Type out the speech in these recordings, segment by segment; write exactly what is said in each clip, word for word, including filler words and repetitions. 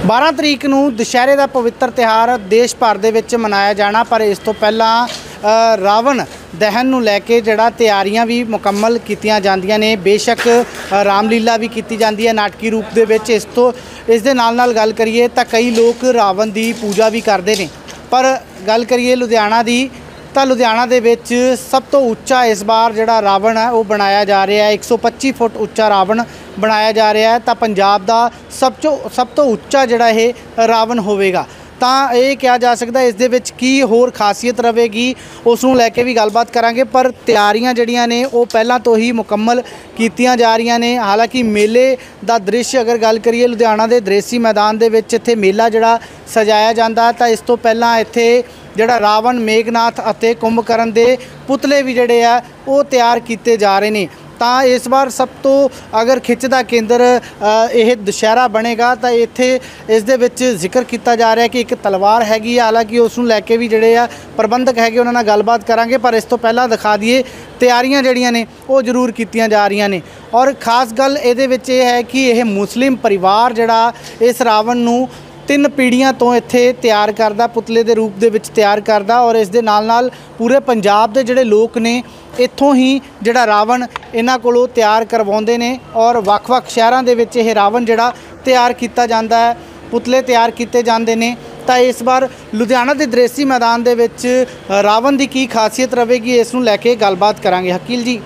बारह तरीक नूं दशहरे का पवित्र त्यौहार देश भर दे विच मनाया जाना, पर इस तो पहला रावण दहन नूं लैके जिहड़ा तैयारियां भी मुकम्मल कीतियां जांदियां ने। बेशक रामलीला भी कीती जांदी है नाटकी रूप दे विच। इस तो इस दे नाल नाल गल करिए तां कई लोग रावण की पूजा भी करते हैं, पर गल करिए लुधियाना की तो लुधियाना दे विच सब तो उच्चा इस बार जिहड़ा रावण है वो बनाया जा रहा है। एक सौ पच्ची फुट उच्चा रावण बनाया जा रहा है। तो पंजाब का सब तो सब तो उच्चा जिहड़ा ये रावण होवेगा। तो ये कहा जा सकता है इस दे विच की होर खासियत रहेगी, उसनूं लैके भी गलबात करांगे। पर तैयारियां जिहड़ियां ने वो पहलां तो ही मुकम्मल कीतियां जा रही ने। हालांकि मेले का दृश्य अगर गल करिए लुधियाना के दरेसी मैदान दे विच इत्थे मेला जिहड़ा सजाया जाता, तो इस तो पहलां इत्थे जिहड़ा रावण मेघनाथ अते कुंभकर्ण दे पुतले भी जिहड़े आ वो तैयार किए जा रहे हैं। तो इस बार सब तो अगर खिच का केंद्र यह दशहरा बनेगा, तो इत्थे इस दे विच जिक्र किया जा रहा है कि एक तलवार हैगी। हालांकि उसनूं लैके भी जिहड़े आ प्रबंधक है उन्हां नाल गलबात करांगे, पर इस तो पहला दिखा दिए तैयारियां जिहड़ियां ने वो जरूर कीतियां जा रही ने। और खास गल इहदे विच यह है कि यह मुस्लिम परिवार जिहड़ा इस रावण नूं तीन पीढ़ियां तो इत्थे तैयार करदा, पुतले के रूप दे विच तैयार करदा। और इस दे नाल नाल पूरे पंजाब के जिहड़े लोग ने इत्थों ही जिहड़ा रावण इन्हां कोलों तैयार करवाउंदे ने और वख-वख शहरां दे विच इह रावण जिहड़ा तैयार किया जाता है, पुतले तैयार किए जाते हैं। तो इस बार लुधियाना के दरेसी मैदान दे विच रावण की की खासियत रहेगी, इसनूं लैके गलबात करांगे। हकील जी,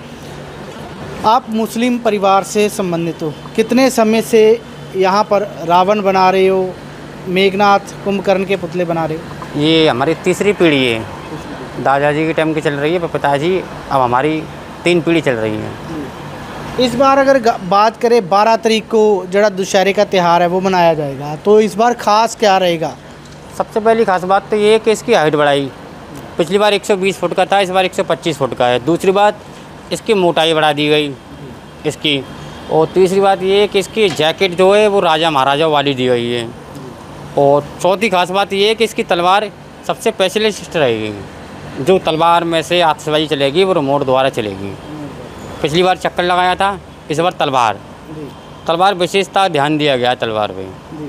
आप मुस्लिम परिवार से संबंधित हो, कितने समय से यहाँ पर रावण बना रहे हो, मेघनाथ कुंभकर्ण के पुतले बना रहे हो? ये हमारी तीसरी पीढ़ी है, दादाजी के टाइम की चल रही है, पर पिताजी अब हमारी तीन पीढ़ी चल रही है। इस बार अगर बात करें बारह तारीख को जड़ा दशहरे का त्यौहार है वो मनाया जाएगा, तो इस बार ख़ास क्या रहेगा? सबसे पहली खास बात तो ये है कि इसकी हाइट बढ़ाई। पिछली बार एक सौ बीस फुट का था, इस बार एक सौ पच्चीस फुट का है। दूसरी बात इसकी मोटाई बढ़ा दी गई इसकी। और तीसरी बात ये है कि इसकी जैकेट जो है वो राजा महाराजा वाली दी गई है। और चौथी खास बात ये है कि इसकी तलवार सबसे स्पेशलिस्ट रहेगी। जो तलवार में से आतिशबाजी चलेगी वो रिमोट द्वारा चलेगी। पिछली बार चक्कर लगाया था, इस बार तलवार तलवार विशेषता ध्यान दिया गया तलवार पे।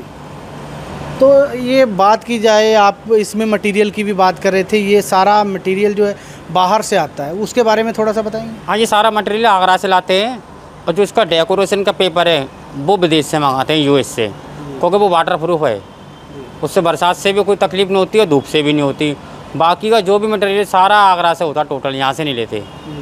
तो ये बात की जाए, आप इसमें मटेरियल की भी बात कर रहे थे, ये सारा मटेरियल जो है बाहर से आता है, उसके बारे में थोड़ा सा बताएंगे? हाँ, ये सारा मटेरियल आगरा से लाते हैं। और जो इसका डेकोरेशन का पेपर है वो विदेश से मंगाते हैं, यूएस से, क्योंकि वो वाटर प्रूफ है। उससे बरसात से भी कोई तकलीफ नहीं होती और धूप से भी नहीं होती। बाकी का जो भी मटेरियल सारा आगरा से होता, टोटल यहाँ से नहीं लेते।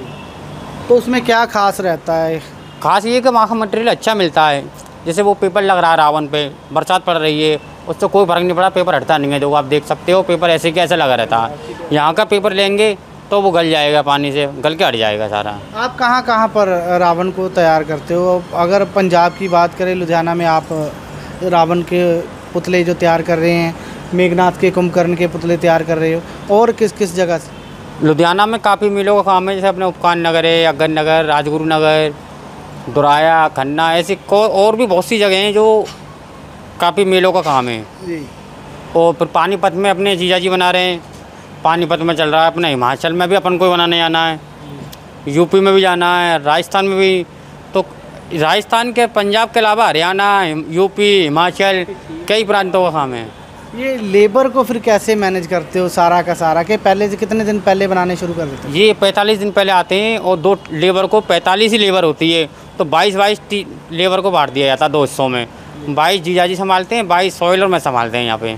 तो उसमें क्या खास रहता है? खास ये कि वहाँ का मटेरियल अच्छा मिलता है। जैसे वो पेपर लग रहा है रावण पे, बरसात पड़ रही है, उससे कोई फ़र्क नहीं पड़ा, पेपर हटता नहीं है। जो आप देख सकते हो पेपर ऐसे कैसे लगा रहता है। यहाँ का पेपर लेंगे तो वो गल जाएगा, पानी से गल के हट जाएगा सारा। आप कहाँ कहाँ पर रावण को तैयार करते हो? अगर पंजाब की बात करें, लुधियाना में आप रावण के पुतले जो तैयार कर रहे हैं, मेघनाथ के कुंभकर्ण के पुतले तैयार कर रहे हो, और किस किस जगह से? लुधियाना में काफ़ी मिलों का काम है, जैसे अपने उपकान नगर है, अगन नगर, राजगुरु नगर, दुराया, खन्ना, ऐसी और भी बहुत सी जगह हैं जो काफ़ी मिलों का काम है जी। और फिर पानीपत में अपने जीजा जी बना रहे हैं, पानीपत में चल रहा है। अपने हिमाचल में भी अपन को बनाने जाना है, यूपी में भी जाना है, राजस्थान में भी। तो राजस्थान के, पंजाब के अलावा हरियाणा, यूपी, हिमाचल, कई प्रांतों का काम है। ये लेबर को फिर कैसे मैनेज करते हो सारा का सारा? के पहले से कितने दिन पहले बनाने शुरू कर देते हो? ये पैंतालीस दिन पहले आते हैं और दो लेबर को, पैंतालीस ही लेबर होती है, तो बाईस बाईस लेबर को बांट दिया जाता है दो हिस्सों में। बाईस जीजाजी संभालते हैं, बाईस सोहेल और मैं संभालते हैं यहाँ पे।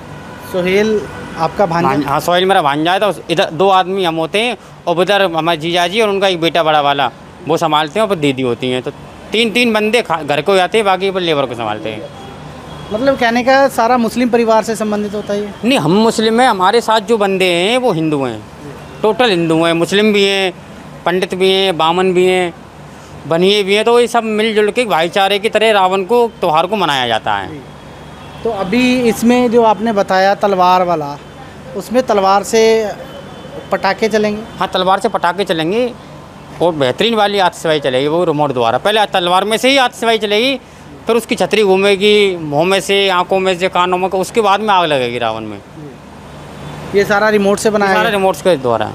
सोहेल आपका भांजा? हाँ, सोहेल मेरा भांजा है। तो इधर दो आदमी हम होते हैं और उधर हमारे जीजाजी और उनका एक बेटा बड़ा वाला वो संभालते हैं, और फिर दीदी होती हैं। तो तीन तीन बंदे घर को जाते हैं, बाकी पर लेबर को संभालते हैं। मतलब कहने का सारा मुस्लिम परिवार से संबंधित होता है? नहीं, हम मुस्लिम हैं, हमारे साथ जो बंदे हैं वो हिंदू हैं, टोटल हिंदू हैं, मुस्लिम भी हैं, पंडित भी हैं, बामन भी हैं, बनिए भी हैं। तो ये सब मिलजुल के भाईचारे की तरह रावण को त्यौहार को मनाया जाता है। तो अभी इसमें जो आपने बताया तलवार वाला, उसमें तलवार से पटाखे चलेंगे? हाँ, तलवार से पटाखे चलेंगे और बेहतरीन वाली आतिशबाजी चलेगी, वो रिमोट द्वारा। पहले तलवार में से ही आतिशबाजी चलेगी, फिर उसकी छतरी घूमेगी, मुँह में से, आंखों में से, कानों में, उसके बाद में आग लगेगी रावण में। ये सारा रिमोट से बनाया? सारा रिमोट के द्वारा।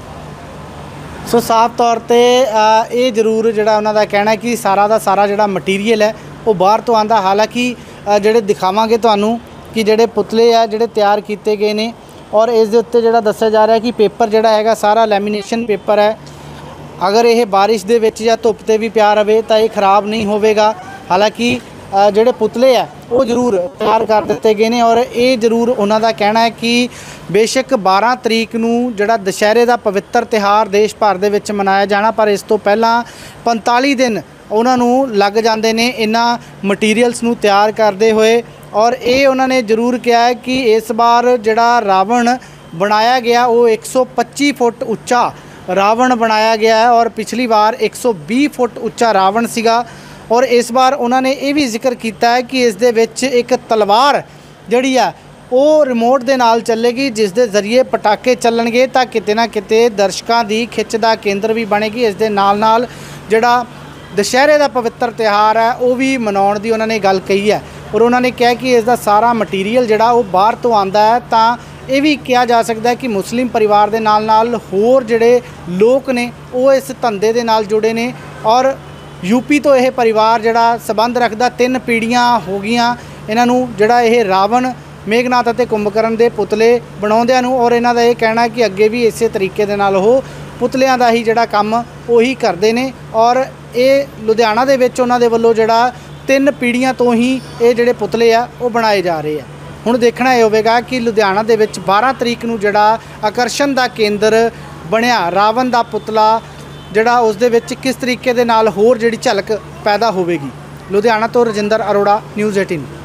सो साफ तौर पर ये जरूर जिहड़ा उन्हां दा कहना है कि सारा का सारा जिहड़ा मटीरियल है वो बाहर तो आंदा। हालांकि जिहड़े दिखावांगे तुहानूं कि ਜਿਹੜੇ ਪੁਤਲੇ ਆ ਜਿਹੜੇ ਤਿਆਰ ਕੀਤੇ ਗਏ ਨੇ ਔਰ ਇਸ ਦੇ ਉੱਤੇ ਜਿਹੜਾ ਦੱਸਿਆ ਜਾ ਰਿਹਾ ਕਿ ਪੇਪਰ ਜਿਹੜਾ ਹੈਗਾ ਸਾਰਾ ਲੈਮੀਨੇਸ਼ਨ ਪੇਪਰ ਹੈ। ਅਗਰ ਇਹ ਬਾਰਿਸ਼ ਦੇ ਵਿੱਚ ਜਾਂ ਧੁੱਪ ਤੇ ਵੀ ਪਿਆ ਰਵੇ ਤਾਂ ਇਹ ਖਰਾਬ ਨਹੀਂ ਹੋਵੇਗਾ। ਹਾਲਾਂਕਿ ਜਿਹੜੇ ਪੁਤਲੇ ਆ ਉਹ ਜ਼ਰੂਰ ਤਿਆਰ ਕਰ ਦਿੱਤੇ ਗਏ ਨੇ ਔਰ ਇਹ ਜ਼ਰੂਰ ਉਹਨਾਂ ਦਾ ਕਹਿਣਾ ਹੈ ਕਿ ਬੇਸ਼ੱਕ ਬਾਰਾਂ ਤਰੀਕ ਨੂੰ ਜਿਹੜਾ ਦੁਸ਼ਹਿਰੇ ਦਾ ਪਵਿੱਤਰ ਤਿਉਹਾਰ ਦੇਸ਼ ਭਰ ਦੇ ਵਿੱਚ ਮਨਾਇਆ ਜਾਣਾ, ਪਰ ਇਸ ਤੋਂ ਪਹਿਲਾਂ ਪੰਤਾਲੀ ਦਿਨ ਉਹਨਾਂ ਨੂੰ ਲੱਗ ਜਾਂਦੇ ਨੇ ਇਹਨਾਂ ਮਟੀਰੀਅਲਸ ਨੂੰ ਤਿਆਰ ਕਰਦੇ ਹੋਏ। ਔਰ ਇਹ ਉਹਨਾਂ ਨੇ ਜ਼ਰੂਰ ਕਿਹਾ ਹੈ ਕਿ ਇਸ ਵਾਰ ਜਿਹੜਾ ਰਾਵਣ ਬਣਾਇਆ ਗਿਆ ਉਹ ਇੱਕ ਸੌ ਪੱਚੀ ਫੁੱਟ ਉੱਚਾ ਰਾਵਣ ਬਣਾਇਆ ਗਿਆ ਹੈ ਔਰ ਪਿਛਲੀ ਵਾਰ ਇੱਕ ਸੌ ਵੀਹ ਫੁੱਟ ਉੱਚਾ ਰਾਵਣ ਸੀਗਾ। ਔਰ ਇਸ ਵਾਰ ਉਹਨਾਂ ਨੇ ਇਹ ਵੀ ਜ਼ਿਕਰ ਕੀਤਾ ਹੈ ਕਿ ਇਸ ਦੇ ਵਿੱਚ ਇੱਕ ਤਲਵਾਰ ਜਿਹੜੀ ਆ ਉਹ ਰਿਮੋਟ ਦੇ ਨਾਲ ਚੱਲੇਗੀ, ਜਿਸ ਦੇ ਜ਼ਰੀਏ ਪਟਾਕੇ ਚੱਲਣਗੇ ਤਾਂ ਕਿਤੇ ਨਾ ਕਿਤੇ ਦਰਸ਼ਕਾਂ ਦੀ ਖਿੱਚ ਦਾ ਕੇਂਦਰ ਵੀ ਬਣੇਗੀ। ਇਸ ਦੇ ਨਾਲ ਨਾਲ ਜਿਹੜਾ ਦੁਸ਼ਹਿਰੇ ਦਾ ਪਵਿੱਤਰ ਤਿਉਹਾਰ ਹੈ ਉਹ ਵੀ ਮਨਾਉਣ ਦੀ ਉਹਨਾਂ ਨੇ ਗੱਲ ਕਹੀ ਹੈ। ਔਰ ਉਹਨਾਂ ਨੇ ਕਿਹਾ ਕਿ ਇਸ ਦਾ ਸਾਰਾ ਮਟੀਰੀਅਲ ਜਿਹੜਾ ਉਹ ਬਾਹਰ ਤੋਂ ਆਉਂਦਾ ਹੈ। ਤਾਂ ਇਹ ਵੀ ਕਿਹਾ ਜਾ ਸਕਦਾ ਹੈ ਕਿ ਮੁਸਲਿਮ ਪਰਿਵਾਰ ਦੇ ਨਾਲ ਨਾਲ ਹੋਰ ਜਿਹੜੇ ਲੋਕ ਨੇ ਉਹ ਇਸ ਧੰਦੇ ਦੇ ਨਾਲ ਜੁੜੇ ਨੇ ਔਰ यूपी तो यह परिवार जड़ा संबंध रखता, तीन पीढ़ियां हो गई इन्हां नूं जड़ा यह रावण मेघनाथ और कुंभकर्ण के पुतले बनाउंदिआं नूं। और इन्हां दा यह कहना है कि अगे भी इस तरीके दे नाल ओह पुतलियां दा ही जड़ा काम उही करदे ने और ये लुधियाना दे विच उन्हां दे वल्लों जड़ा तीन पीढ़ियां तो ही ये जड़े पुतले आ वो बनाए जा रहे हैं। हुण देखना यह होवेगा कि लुधियाना दे विच बारह तरीक नूं जड़ा आकर्षण दा केंद्र बनिया रावण दा पुतला ਜਿਹੜਾ ਉਸ ਦੇ ਵਿੱਚ किस तरीके ਦੇ ਨਾਲ ਹੋਰ ਜਿਹੜੀ ਝਲਕ ਪੈਦਾ ਹੋਵੇਗੀ। ਲੁਧਿਆਣਾ ਤੋਂ ਰਜਿੰਦਰ ਅਰੋੜਾ, ਨਿਊਜ਼ अठारह।